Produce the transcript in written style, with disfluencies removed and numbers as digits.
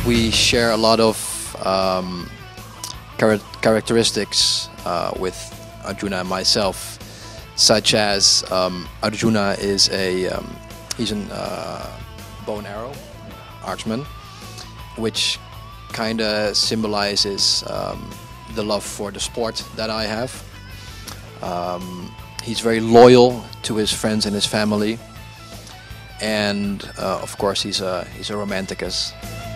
We share a lot of characteristics with Arjuna and myself, such as Arjuna is he's a bow and arrow archeman, which kind of symbolizes the love for the sport that I have. He's very loyal to his friends and his family, and of course he's a romanticus.